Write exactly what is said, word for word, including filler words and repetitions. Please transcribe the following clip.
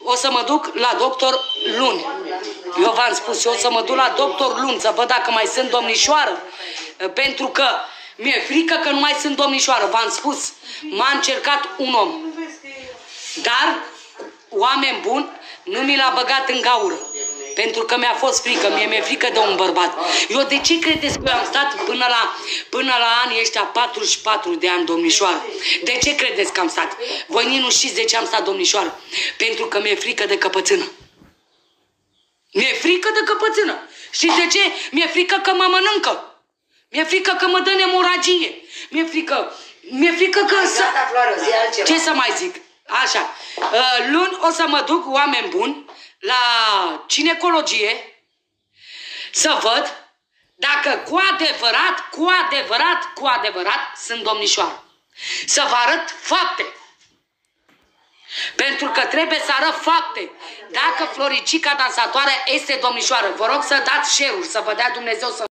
o să mă duc la doctor luni. Eu v-am spus, eu o să mă duc la doctor luni să văd dacă mai sunt domnișoară. Pentru că mi-e frică că nu mai sunt domnișoară. V-am spus, m-a încercat un om. Dar, oameni buni, nu mi l-a băgat în gaură. Pentru că mi-a fost frică, mie mi-e frică de un bărbat. Eu de ce credeți că eu am stat până la, până la anii ăștia patruzeci și patru de ani, domnișoară? De ce credeți că am stat? Voi nici nu știți de ce am stat, domnișoară. Pentru că mi-e frică de căpățână. Mi-e frică de căpățână. Știți de ce? Mi-e frică că mă mănâncă. Mi-e frică că mă dă nemoragie. Mi-e frică... Mi-e frică că... Să... Ce să mai zic? Așa. Luni o să mă duc, oameni buni, la ginecologie să văd dacă cu adevărat, cu adevărat, cu adevărat sunt domnișoară. Să vă arăt fapte. Pentru că trebuie să arăt fapte. Dacă Floricica dansatoare este domnișoară, vă rog să dați share-uri, să vă dea Dumnezeu să...